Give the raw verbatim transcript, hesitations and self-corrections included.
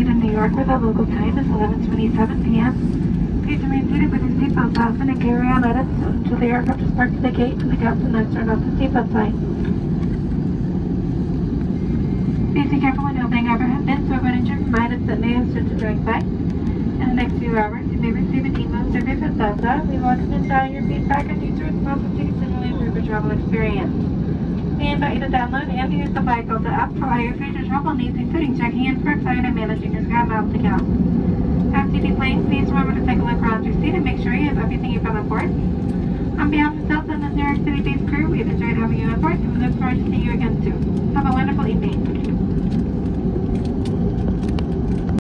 to New York where the local time is eleven twenty-seven p m Please remain seated with your seatbelt fastened and carry on items until the aircraft is parked at the gate and the captain has turned off the seatbelt sign. Please be careful when opening overhead bins or when injured items that may have stood to drive by. In the next few hours, you may receive an email survey from Delta. We welcome and value your feedback and future responses to continually improve your travel experience. We invite you to download and use the Fly Delta app for all your future travel needs, including checking in, curbside, and managing your grab miles to count. After you deplane, please remember to take a look around your seat and make sure you have everything you brought on board. On behalf of Delta and the New York City-based crew, we've enjoyed having you on board and we look forward to seeing you again soon. Have a wonderful evening.